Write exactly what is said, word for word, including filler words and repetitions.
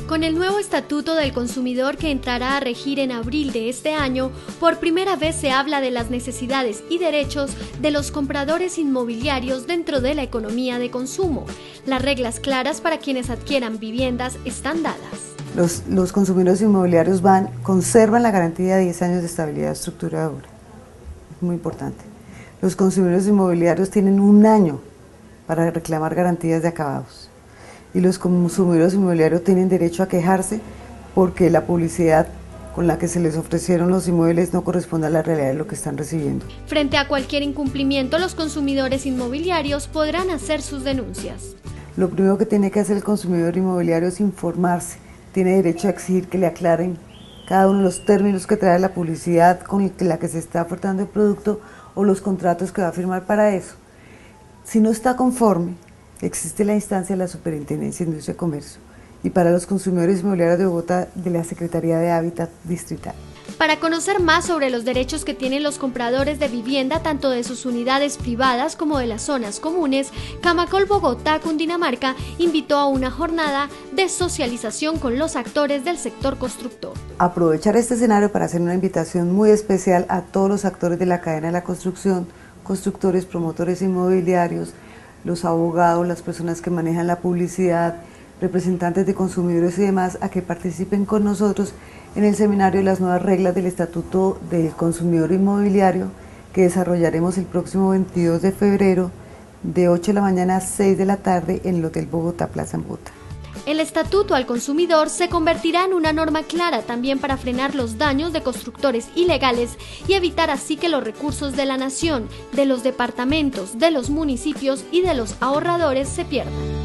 Con el nuevo Estatuto del Consumidor que entrará a regir en abril de este año, por primera vez se habla de las necesidades y derechos de los compradores inmobiliarios dentro de la economía de consumo. Las reglas claras para quienes adquieran viviendas están dadas. Los, los consumidores inmobiliarios van, conservan la garantía de diez años de estabilidad estructuradora. Es muy importante. Los consumidores inmobiliarios tienen un año para reclamar garantías de acabados. Y los consumidores inmobiliarios tienen derecho a quejarse porque la publicidad con la que se les ofrecieron los inmuebles no corresponde a la realidad de lo que están recibiendo. Frente a cualquier incumplimiento, los consumidores inmobiliarios podrán hacer sus denuncias. Lo primero que tiene que hacer el consumidor inmobiliario es informarse. Tiene derecho a exigir que le aclaren cada uno de los términos que trae la publicidad con la que se está ofertando el producto o los contratos que va a firmar para eso. Si no está conforme, existe la instancia de la Superintendencia de Industria y Comercio y para los consumidores inmobiliarios de Bogotá de la Secretaría de Hábitat Distrital. Para conocer más sobre los derechos que tienen los compradores de vivienda, tanto de sus unidades privadas como de las zonas comunes, Camacol Bogotá, Cundinamarca, invitó a una jornada de socialización con los actores del sector constructor. Aprovechar este escenario para hacer una invitación muy especial a todos los actores de la cadena de la construcción, constructores, promotores inmobiliarios, los abogados, las personas que manejan la publicidad, representantes de consumidores y demás, a que participen con nosotros en el seminario de las nuevas reglas del Estatuto del Consumidor Inmobiliario que desarrollaremos el próximo veintidós de febrero de ocho de la mañana a seis de la tarde en el Hotel Bogotá Plaza en Bogotá. El Estatuto al Consumidor se convertirá en una norma clara también para frenar los daños de constructores ilegales y evitar así que los recursos de la nación, de los departamentos, de los municipios y de los ahorradores se pierdan.